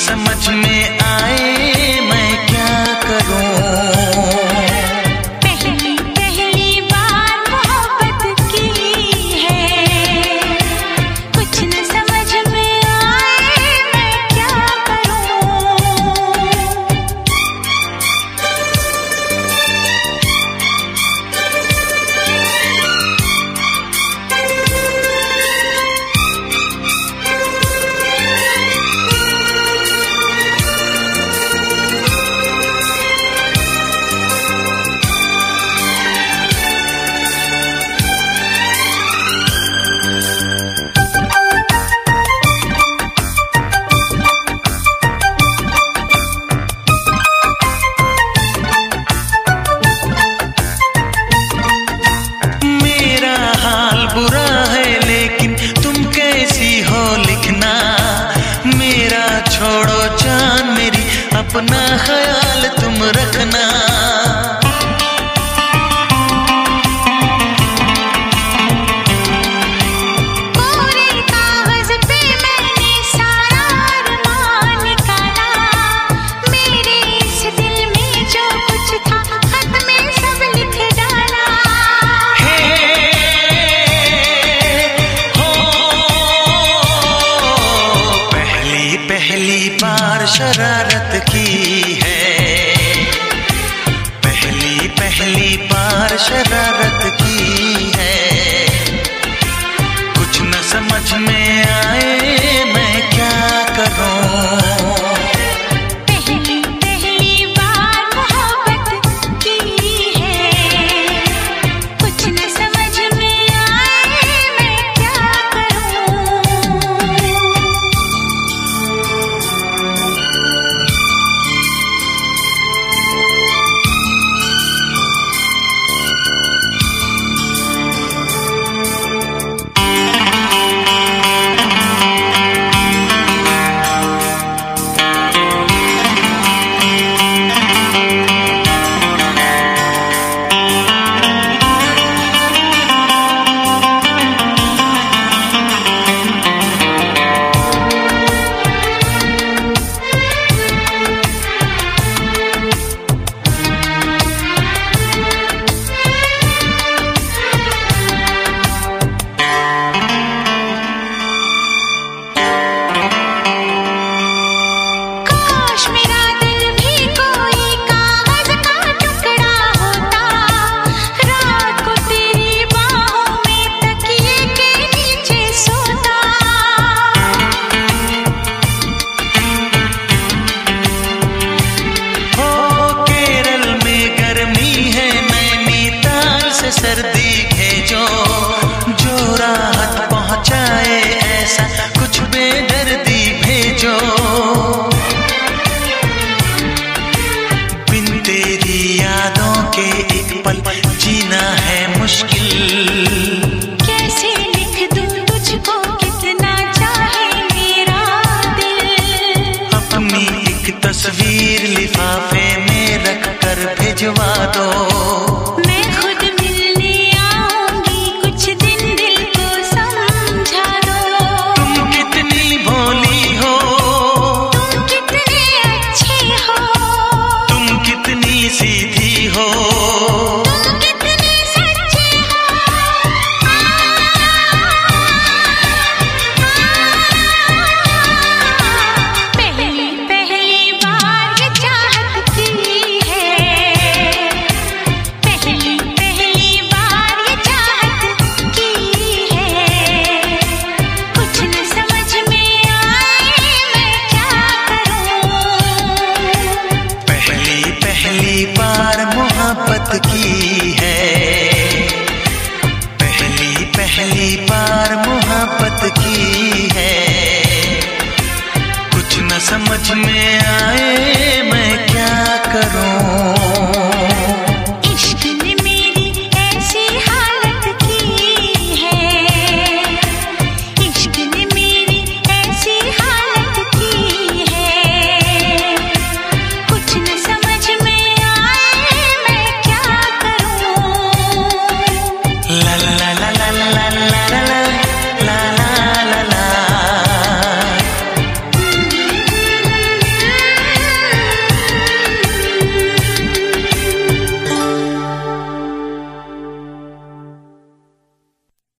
समझ में आए मैं क्या करूं। पहली पहली बार मोहब्बत की है, कुछ न समझ में आए मैं क्या करूं। बुरा है लेकिन तुम कैसी हो लिखना, मेरा छोड़ो जान मेरी अपना ख्याल तुम रखना। पहली बार शरारत की है, पहली बार शरारत की है, कुछ न समझ में आए मैं क्या करूं। सर्दी भेजो जो राहत पहुंचाए, ऐसा कुछ बेदर्दी भेजो। बिन तेरी यादों के एक पल जीना है मुश्किल, कैसे लिख दूं तुझको कितना चाहे मेरा दिल। अपनी एक तस्वीर लिफाफे में रख कर भिजवा दो, सीधी हो तुम कितने सच्चे हो। पहली बार ये चाहत की है, पहली बार ये चाहत की है, कुछ न समझ में आए मैं क्या करूं। पहली बार मोहब्बत की है, पहली बार मोहब्बत की है, कुछ न समझ में आए मैं क्या करूं।